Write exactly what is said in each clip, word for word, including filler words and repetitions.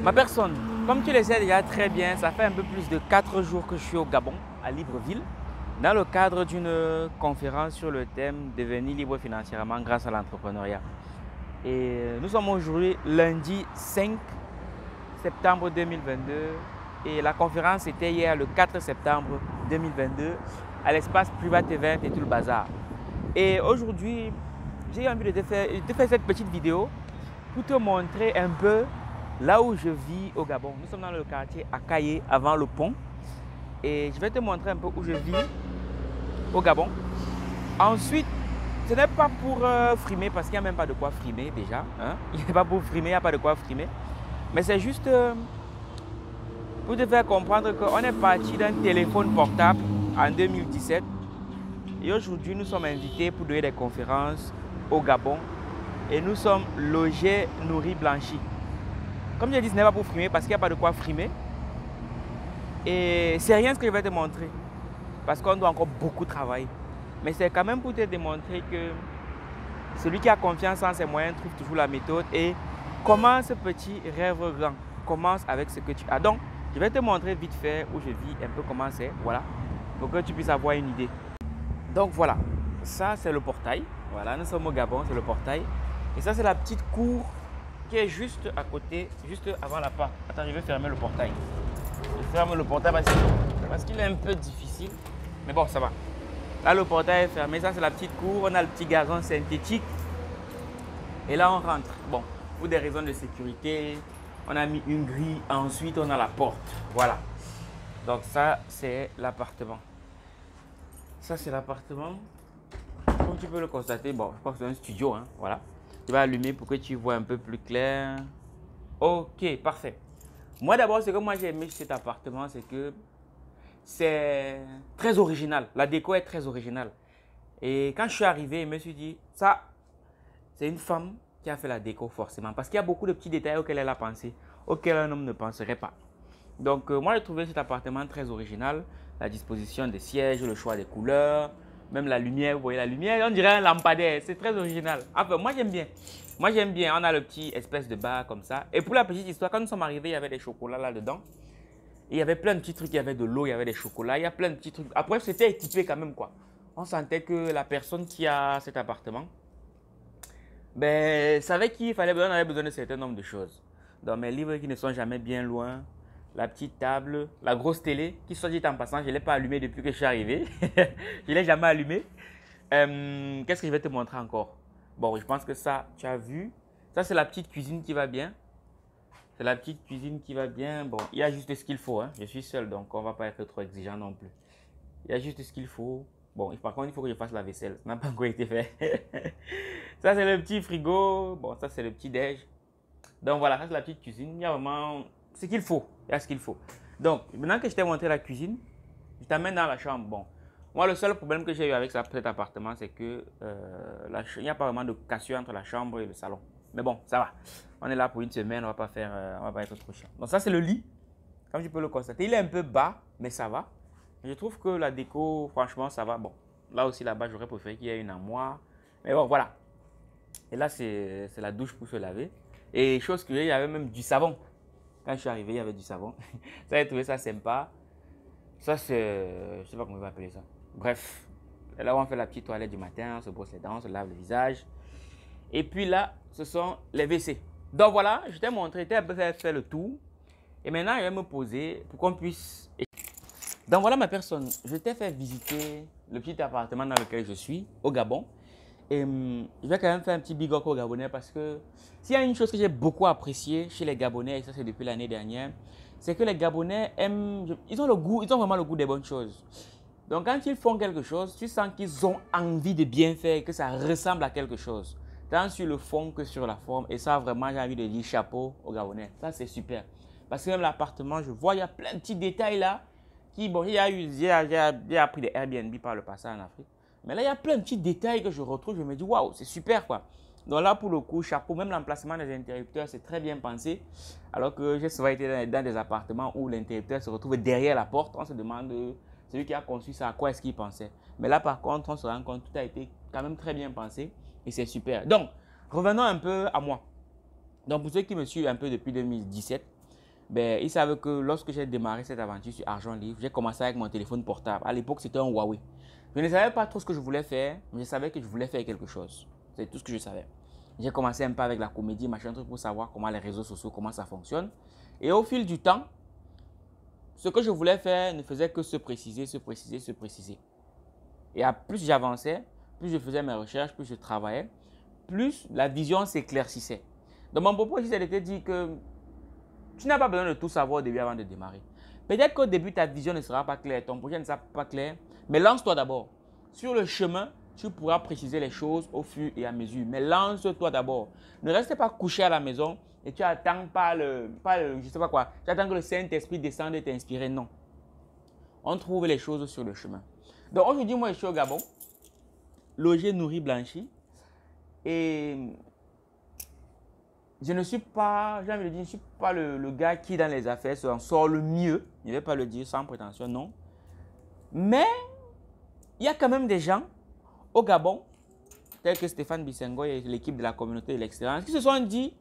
Ma personne, comme tu le sais déjà très bien, ça fait un peu plus de quatre jours que je suis au Gabon, à Libreville, dans le cadre d'une conférence sur le thème Devenir libre financièrement grâce à l'entrepreneuriat. Et nous sommes aujourd'hui lundi cinq septembre deux mille vingt-deux et la conférence était hier le quatre septembre deux mille vingt-deux à l'espace Private Event et tout le bazar. Et aujourd'hui, j'ai envie de te faire, de te faire cette petite vidéo pour te montrer un peu là où je vis au Gabon. Nous sommes dans le quartier Akaye, avant le pont. Et je vais te montrer un peu où je vis au Gabon. Ensuite, ce n'est pas pour euh, frimer, parce qu'il n'y a même pas de quoi frimer déjà. Hein? Il n'y a pas pour frimer, il n'y a pas de quoi frimer. Mais c'est juste euh, pour te faire comprendre qu'on est parti d'un téléphone portable en deux mille dix-sept. Et aujourd'hui, nous sommes invités pour donner des conférences au Gabon. Et nous sommes logés, nourris, blanchis. Comme je dis, ce n'est pas pour frimer parce qu'il n'y a pas de quoi frimer. Et c'est rien ce que je vais te montrer. Parce qu'on doit encore beaucoup travailler. Mais c'est quand même pour te démontrer que celui qui a confiance en ses moyens trouve toujours la méthode. Et commence petit, rêve grand. Commence avec ce que tu as. Donc, je vais te montrer vite fait où je vis, un peu comment c'est. Voilà. Pour que tu puisses avoir une idée. Donc voilà. Ça, c'est le portail. Voilà, nous sommes au Gabon, c'est le portail. Et ça, c'est la petite cour qui est juste à côté, juste avant la porte. Attends, je vais fermer le portail. Je ferme le portail parce qu'il est un peu difficile. Mais bon, ça va. Là, le portail est fermé. Ça, c'est la petite cour. On a le petit gazon synthétique. Et là, on rentre. Bon, pour des raisons de sécurité, on a mis une grille. Ensuite, on a la porte. Voilà. Donc ça, c'est l'appartement. Ça, c'est l'appartement. Comme tu peux le constater, bon, je crois que c'est un studio. Hein, voilà. Je vais allumer pour que tu vois un peu plus clair. Ok, parfait. Moi d'abord, ce que moi j'ai aimé chez cet appartement, c'est que c'est très original. La déco est très originale. Et quand je suis arrivé, je me suis dit, ça, c'est une femme qui a fait la déco forcément. Parce qu'il y a beaucoup de petits détails auxquels elle a pensé, auxquels un homme ne penserait pas. Donc euh, moi, j'ai trouvé cet appartement très original. La disposition des sièges, le choix des couleurs. Même la lumière, vous voyez la lumière, on dirait un lampadaire, c'est très original. Enfin, moi j'aime bien. Moi j'aime bien, on a le petit espèce de bar comme ça. Et pour la petite histoire, quand nous sommes arrivés, il y avait des chocolats là-dedans. Il y avait plein de petits trucs, il y avait de l'eau, il y avait des chocolats, il y a plein de petits trucs. Après, c'était équipé quand même quoi. On sentait que la personne qui a cet appartement, ben, savait qu'il fallait, on avait besoin de certain nombre de choses. Dans mes livres qui ne sont jamais bien loin, la petite table, la grosse télé, qui soit dit en passant, je ne l'ai pas allumée depuis que je suis arrivé. Je ne l'ai jamais allumée. Euh, Qu'est-ce que je vais te montrer encore? Bon, je pense que ça, tu as vu. Ça, c'est la petite cuisine qui va bien. C'est la petite cuisine qui va bien. Bon, il y a juste ce qu'il faut. Hein. Je suis seul, donc on ne va pas être trop exigeant non plus. Il y a juste ce qu'il faut. Bon, par contre, il faut que je fasse la vaisselle. Ça n'a pas encore été fait. Ça, c'est le petit frigo. Bon, ça, c'est le petit déj. Donc voilà, ça, c'est la petite cuisine. Il y a vraiment ce qu'il faut. Il y a ce qu'il faut. Donc, maintenant que je t'ai montré la cuisine, je t'amène dans la chambre. Bon, moi, le seul problème que j'ai eu avec cet appartement, c'est que euh, la, il n'y a pas vraiment de cassure entre la chambre et le salon. Mais bon, ça va. On est là pour une semaine, on ne va pas faire, euh, on va pas être trop chiant. Donc ça, c'est le lit. Comme tu peux le constater, il est un peu bas, mais ça va. Je trouve que la déco, franchement, ça va. Bon, là aussi, là-bas, j'aurais préféré qu'il y ait une armoire. Mais bon, voilà. Et là, c'est la douche pour se laver. Et chose que il y avait même du savon. Quand je suis arrivé, il y avait du savon. Ça, j'ai trouvé ça sympa. Ça, c'est... Je ne sais pas comment on va appeler ça. Bref. Et là, on fait la petite toilette du matin, on se brosse les dents, on se lave le visage. Et puis là, ce sont les W C. Donc voilà, je t'ai montré, tu as un peu fait, fait le tour. Et maintenant, je vais me poser pour qu'on puisse... Donc voilà ma personne. Je t'ai fait visiter le petit appartement dans lequel je suis, au Gabon. Et hum, je vais quand même faire un petit big up aux Gabonais parce que s'il y a une chose que j'ai beaucoup appréciée chez les Gabonais, et ça c'est depuis l'année dernière, c'est que les Gabonais aiment, ils ont le goût, ils ont vraiment le goût des bonnes choses. Donc quand ils font quelque chose, tu sens qu'ils ont envie de bien faire, que ça ressemble à quelque chose. Tant sur le fond que sur la forme. Et ça vraiment, j'ai envie de dire chapeau aux Gabonais. Ça c'est super. Parce que même l'appartement, je vois, il y a plein de petits détails là. Qui, bon, il y a eu, j'ai appris des Airbnb par le passé en Afrique. Mais là, il y a plein de petits détails que je retrouve. Je me dis, waouh, c'est super quoi. Donc là, pour le coup, chapeau, même l'emplacement des interrupteurs, c'est très bien pensé. Alors que j'ai souvent été dans, dans des appartements où l'interrupteur se retrouve derrière la porte. On se demande, celui qui a conçu ça, à quoi est-ce qu'il pensait. Mais là, par contre, on se rend compte que tout a été quand même très bien pensé. Et c'est super. Donc, revenons un peu à moi. Donc, pour ceux qui me suivent un peu depuis deux mille dix-sept, Ben, ils savent que lorsque j'ai démarré cette aventure sur Argent Livre, j'ai commencé avec mon téléphone portable. À l'époque, c'était un Huawei. Je ne savais pas trop ce que je voulais faire, mais je savais que je voulais faire quelque chose. C'est tout ce que je savais. J'ai commencé un peu avec la comédie, machin truc, pour savoir comment les réseaux sociaux, comment ça fonctionne. Et au fil du temps, ce que je voulais faire ne faisait que se préciser, se préciser, se préciser. Et à plus j'avançais, plus je faisais mes recherches, plus je travaillais, plus la vision s'éclaircissait. Donc mon propos ici, c'est de te dire que tu n'as pas besoin de tout savoir au début avant de démarrer. Peut-être qu'au début, ta vision ne sera pas claire, ton projet ne sera pas clair, mais lance-toi d'abord. Sur le chemin, tu pourras préciser les choses au fur et à mesure, mais lance-toi d'abord. Ne reste pas couché à la maison et tu attends pas le, pas le, je sais pas quoi, tu attends que le Saint-Esprit descende et t'inspire. Non. On trouve les choses sur le chemin. Donc aujourd'hui, moi, je suis au Gabon, logé, nourri, blanchi, et je ne suis pas, j'ai envie de dire, je ne suis pas le, le gars qui, dans les affaires, s'en sort le mieux. Je ne vais pas le dire sans prétention, non. Mais il y a quand même des gens au Gabon, tels que Stéphane Bissengo et l'équipe de la communauté de l'expérience, qui se sont dit,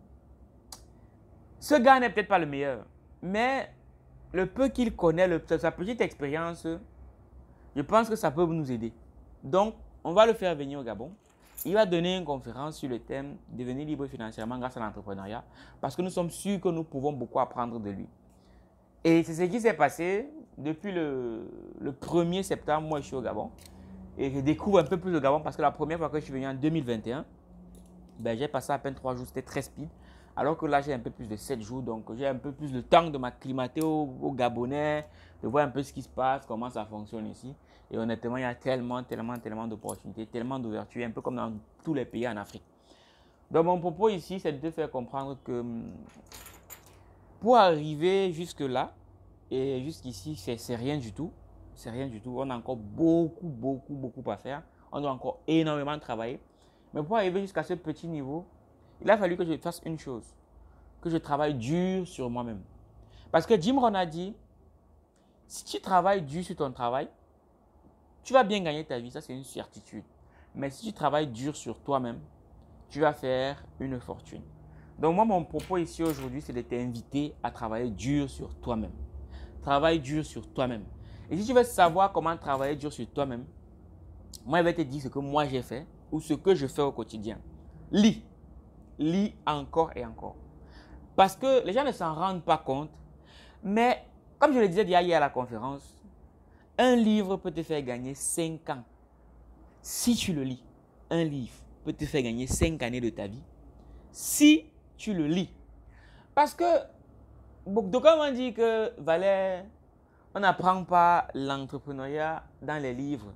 ce gars n'est peut-être pas le meilleur, mais le peu qu'il connaît, le, sa petite expérience, je pense que ça peut nous aider. Donc, on va le faire venir au Gabon. Il va donner une conférence sur le thème « Devenir libre financièrement grâce à l'entrepreneuriat » parce que nous sommes sûrs que nous pouvons beaucoup apprendre de lui. Et c'est ce qui s'est passé depuis le, le premier septembre. Moi, je suis au Gabon et je découvre un peu plus le Gabon parce que la première fois que je suis venu en deux mille vingt et un, ben, j'ai passé à peine trois jours, c'était très speed. Alors que là, j'ai un peu plus de sept jours, donc j'ai un peu plus de temps de m'acclimater au, au Gabonais, de voir un peu ce qui se passe, comment ça fonctionne ici. Et honnêtement, il y a tellement, tellement, tellement d'opportunités, tellement d'ouverture, un peu comme dans tous les pays en Afrique. Donc, mon propos ici, c'est de te faire comprendre que pour arriver jusque-là, et jusqu'ici, c'est rien du tout. C'est rien du tout. On a encore beaucoup, beaucoup, beaucoup à faire. On doit encore énormément travailler. Mais pour arriver jusqu'à ce petit niveau, il a fallu que je fasse une chose, que je travaille dur sur moi-même. Parce que Jim Rohn a dit, si tu travailles dur sur ton travail, tu vas bien gagner ta vie, ça c'est une certitude. Mais si tu travailles dur sur toi-même, tu vas faire une fortune. Donc moi, mon propos ici aujourd'hui, c'est de t'inviter à travailler dur sur toi-même. Travaille dur sur toi-même. Et si tu veux savoir comment travailler dur sur toi-même, moi, je vais te dire ce que moi j'ai fait ou ce que je fais au quotidien. Lis. Lis encore et encore. Parce que les gens ne s'en rendent pas compte. Mais comme je le disais hier à la conférence, un livre peut te faire gagner cinq ans. Si tu le lis, un livre peut te faire gagner cinq années de ta vie. Si tu le lis. Parce que d'aucuns m'ont dit que Valère, on n'apprend pas l'entrepreneuriat dans les livres.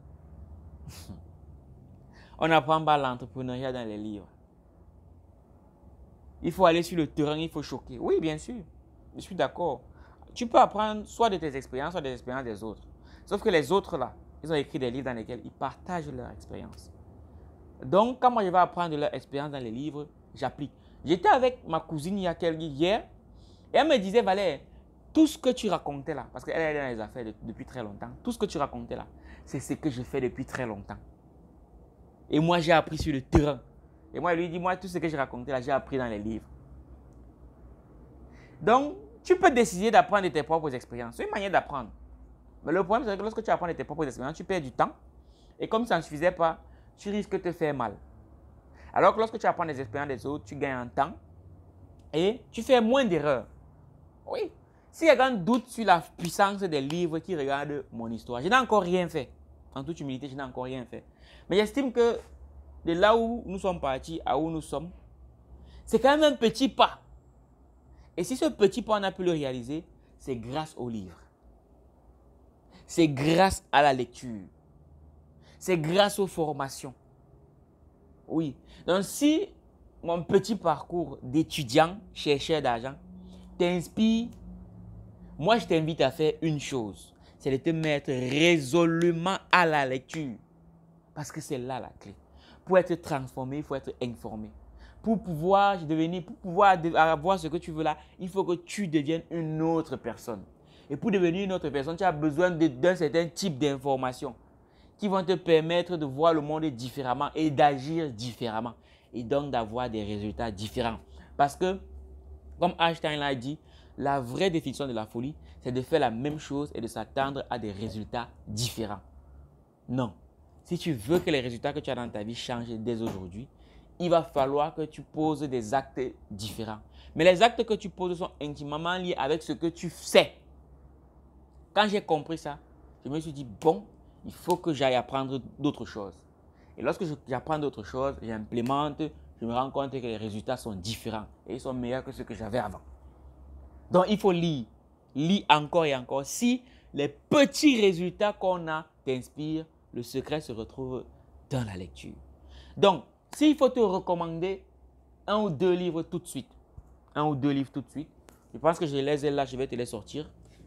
On n'apprend pas l'entrepreneuriat dans les livres. Il faut aller sur le terrain, il faut choquer. Oui, bien sûr. Je suis d'accord. Tu peux apprendre soit de tes expériences, soit des expériences des autres. Sauf que les autres, là, ils ont écrit des livres dans lesquels ils partagent leur expérience. Donc, quand moi, je vais apprendre de leur expérience dans les livres, j'applique. J'étais avec ma cousine il y a quelques hier, et elle me disait, Valère, tout ce que tu racontais là, parce qu'elle est dans les affaires de, depuis très longtemps, tout ce que tu racontais là, c'est ce que je fais depuis très longtemps. Et moi, j'ai appris sur le terrain. Et moi, elle lui dit, moi, tout ce que je racontais là, j'ai appris dans les livres. Donc, tu peux décider d'apprendre de tes propres expériences. C'est une manière d'apprendre. Mais le problème, c'est que lorsque tu apprends de tes propres expériences, tu perds du temps. Et comme ça ne suffisait pas, tu risques de te faire mal. Alors que lorsque tu apprends des expériences des autres, tu gagnes en temps et tu fais moins d'erreurs. Oui. Si quelqu'un doute sur la puissance des livres qui regardent mon histoire, je n'ai encore rien fait. En toute humilité, je n'ai encore rien fait. Mais j'estime que de là où nous sommes partis à où nous sommes, c'est quand même un petit pas. Et si ce petit pas, on a pu le réaliser, c'est grâce au livre. C'est grâce à la lecture. C'est grâce aux formations. Oui. Donc si mon petit parcours d'étudiant, chercheur d'argent, t'inspire, moi je t'invite à faire une chose. C'est de te mettre résolument à la lecture. Parce que c'est là la clé. Pour être transformé, il faut être informé. Pour pouvoir devenir, pour pouvoir avoir ce que tu veux là, il faut que tu deviennes une autre personne. Et pour devenir une autre personne, tu as besoin d'un certain type d'informations qui vont te permettre de voir le monde différemment et d'agir différemment. Et donc d'avoir des résultats différents. Parce que, comme Einstein l'a dit, La vraie définition de la folie, c'est de faire la même chose et de s'attendre à des résultats différents. Non. Si tu veux que les résultats que tu as dans ta vie changent dès aujourd'hui, il va falloir que tu poses des actes différents. Mais les actes que tu poses sont intimement liés avec ce que tu sais. Quand j'ai compris ça, je me suis dit, bon, il faut que j'aille apprendre d'autres choses. Et lorsque j'apprends d'autres choses, j'implémente, je me rends compte que les résultats sont différents et ils sont meilleurs que ceux que j'avais avant. Donc, il faut lire. Lire encore et encore. Si les petits résultats qu'on a t'inspirent, le secret se retrouve dans la lecture. Donc, s'il faut te recommander un ou deux livres tout de suite, un ou deux livres tout de suite, je pense que je les ai là, je vais te les sortir.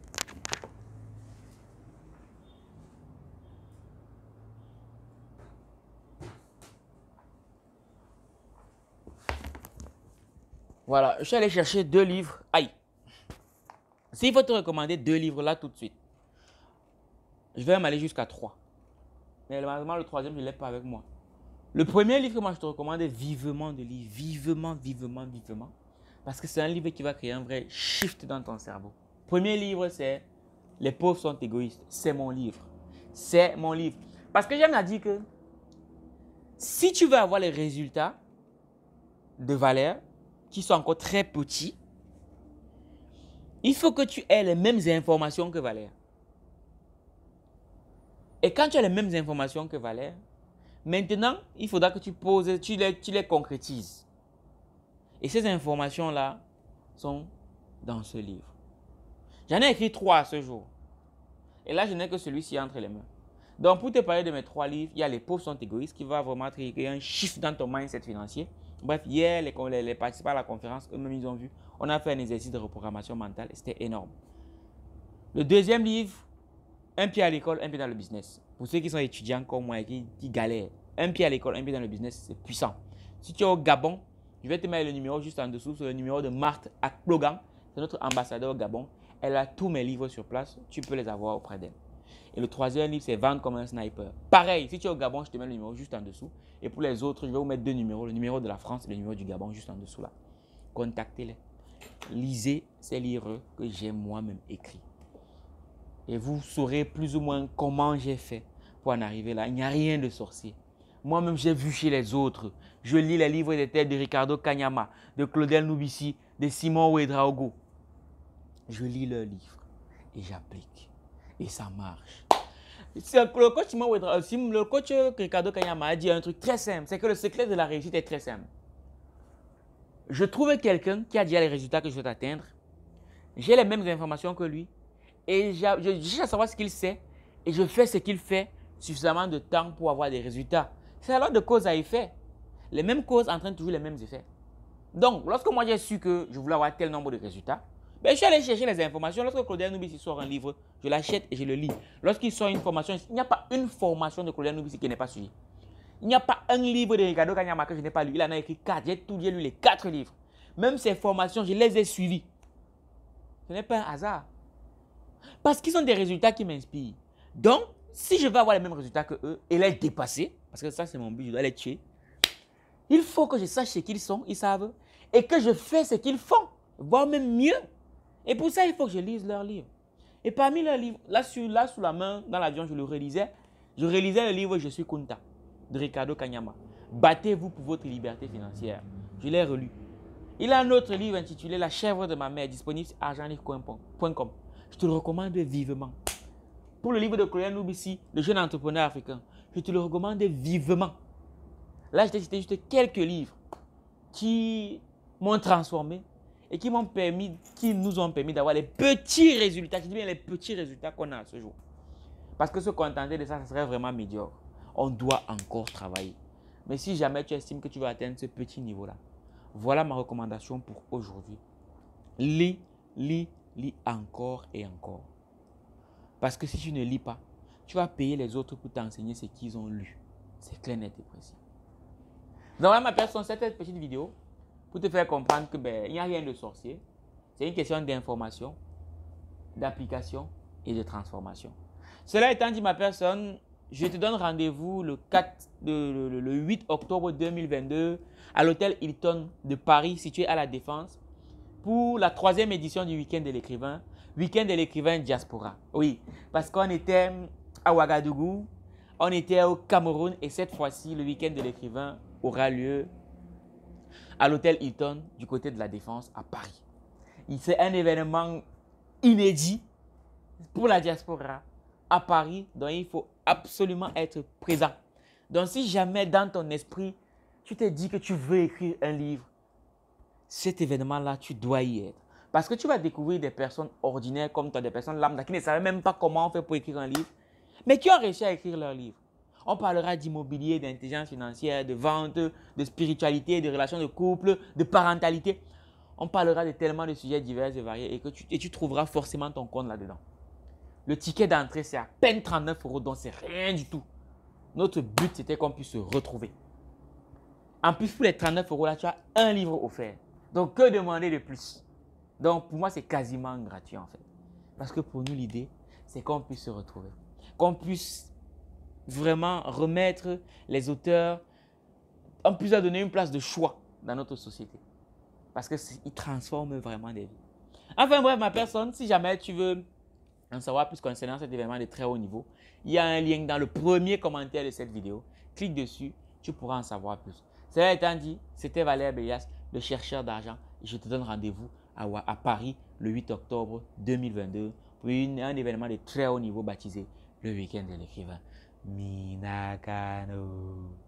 Voilà, je suis allé chercher deux livres. Aïe! S'il faut te recommander deux livres là tout de suite, je vais m'aller jusqu'à trois. Mais malheureusement, le troisième, je ne l'ai pas avec moi. Le premier livre que moi je te recommande est vivement de lire. Vivement, vivement, vivement. Parce que c'est un livre qui va créer un vrai shift dans ton cerveau. Premier livre, c'est Les pauvres sont égoïstes. C'est mon livre. C'est mon livre. Parce que j'aime à dire que si tu veux avoir les résultats de Valère, qui sont encore très petits, il faut que tu aies les mêmes informations que Valère. Et quand tu as les mêmes informations que Valère, maintenant, il faudra que tu poses, tu les, tu les concrétises. Et ces informations-là sont dans ce livre. J'en ai écrit trois à ce jour. Et là, je n'ai que celui-ci entre les mains. Donc, pour te parler de mes trois livres, il y a Les pauvres sont égoïstes qui va vraiment créer un chiffre dans ton mindset financier. Bref, hier, les, les, les participants à la conférence, eux-mêmes, ils ont vu. On a fait un exercice de reprogrammation mentale et c'était énorme. Le deuxième livre, Un pied à l'école, un pied dans le business. Pour ceux qui sont étudiants comme moi et qui, qui galèrent, un pied à l'école, un pied dans le business, c'est puissant. Si tu es au Gabon, je vais te mettre le numéro juste en dessous, c'est le numéro de Marthe Akplogan. C'est notre ambassadeur au Gabon. Elle a tous mes livres sur place, tu peux les avoir auprès d'elle. Et le troisième livre, c'est Vendre comme un sniper. Pareil, si tu es au Gabon, je te mets le numéro juste en dessous. Et pour les autres, je vais vous mettre deux numéros, le numéro de la France et le numéro du Gabon juste en dessous là. Contactez-les. Lisez ces livres que j'ai moi-même écrits. Et vous saurez plus ou moins comment j'ai fait pour en arriver là. Il n'y a rien de sorcier. Moi-même, j'ai vu chez les autres. Je lis les livres des têtes de Ricardo Kanyama, de Claudel Noubissi, de Simon Ouedraogo. Je lis leurs livres et j'applique. Et ça marche. Le coach, Simon Ouedraogo, le coach Ricardo Kanyama a dit un truc très simple. C'est que le secret de la réussite est très simple. Je trouve quelqu'un qui a déjà les résultats que je veux atteindre. J'ai les mêmes informations que lui. Et je cherche à savoir ce qu'il sait et je fais ce qu'il fait suffisamment de temps pour avoir des résultats. C'est alors de cause à effet. Les mêmes causes entraînent toujours les mêmes effets. Donc, lorsque moi j'ai su que je voulais avoir tel nombre de résultats, ben, je suis allé chercher les informations. Lorsque Claudel Noubissi sort un livre, je l'achète et je le lis. Lorsqu'il sort une formation, il n'y a pas une formation de Claudel Noubissi qui n'est pas suivie. Il n'y a pas un livre de Ricardo Kanyama que je n'ai pas lu. Il en a écrit quatre. J'ai tout lu les quatre livres. Même ces formations, je les ai suivies. Ce n'est pas un hasard. Parce qu'ils ont des résultats qui m'inspirent. Donc, si je veux avoir les mêmes résultats que eux et les dépasser, parce que ça c'est mon but, je dois les tuer, il faut que je sache ce qu'ils sont, ils savent, et que je fais ce qu'ils font, voire même mieux. Et pour ça, il faut que je lise leurs livres. Et parmi leurs livres, là, sur, là sous la main, dans l'avion, je le relisais. Je relisais le livre Je suis Kunta de Ricardo Kanyama. Battez-vous pour votre liberté financière. Je l'ai relu. Il a un autre livre intitulé La chèvre de ma mère, disponible sur argent livre point com. Je te le recommande vivement. Pour le livre de Claudel Noubissi, Le jeune entrepreneur africain, je te le recommande vivement. Là, je t'ai cité juste quelques livres qui m'ont transformé et qui m'ont permis, qui nous ont permis d'avoir les petits résultats. Je dis bien les petits résultats qu'on a à ce jour. Parce que se contenter de ça, ça serait vraiment médiocre. On doit encore travailler. Mais si jamais tu estimes que tu vas atteindre ce petit niveau-là, voilà ma recommandation pour aujourd'hui. Lis, lis, lis encore et encore. Parce que si tu ne lis pas, tu vas payer les autres pour t'enseigner ce qu'ils ont lu. C'est clair, net et précis. Donc voilà ma personne, cette petite vidéo pour te faire comprendre que ben, il n'y a rien de sorcier. C'est une question d'information, d'application et de transformation. Cela étant dit ma personne, je te donne rendez-vous le, quatre, le, le, le huit octobre deux mille vingt-deux à l'hôtel Hilton de Paris situé à La Défense pour la troisième édition du Week-end de l'écrivain, Week-end de l'écrivain diaspora. Oui, parce qu'on était à Ouagadougou, on était au Cameroun et cette fois-ci, le Week-end de l'écrivain aura lieu à l'hôtel Hilton du côté de la Défense à Paris. C'est un événement inédit pour la diaspora à Paris, dont il faut absolument être présent. Donc si jamais dans ton esprit, tu te dis que tu veux écrire un livre, cet événement-là, tu dois y être. Parce que tu vas découvrir des personnes ordinaires comme toi, des personnes lambda qui ne savaient même pas comment on fait pour écrire un livre, mais qui ont réussi à écrire leur livre. On parlera d'immobilier, d'intelligence financière, de vente, de spiritualité, de relations de couple, de parentalité. On parlera de tellement de sujets divers et variés et que tu, et tu trouveras forcément ton compte là-dedans. Le ticket d'entrée, c'est à peine trente-neuf euros, donc c'est rien du tout. Notre but, c'était qu'on puisse se retrouver. En plus, pour les trente-neuf euros, là, tu as un livre offert. Donc, que demander de plus? Donc, pour moi, c'est quasiment gratuit en fait. Parce que pour nous, l'idée, c'est qu'on puisse se retrouver. Qu'on puisse vraiment remettre les auteurs, on puisse leur donner une place de choix dans notre société. Parce qu'ils transforment vraiment des vies. Enfin bref, ma personne, si jamais tu veux en savoir plus concernant cet événement de très haut niveau, il y a un lien dans le premier commentaire de cette vidéo. Clique dessus, tu pourras en savoir plus. Cela étant dit, c'était Valère Béas, le chercheur d'argent. Je te donne rendez-vous à, à Paris le huit octobre deux mille vingt-deux pour une, un événement de très haut niveau baptisé le Week-end de l'écrivain. Minagano.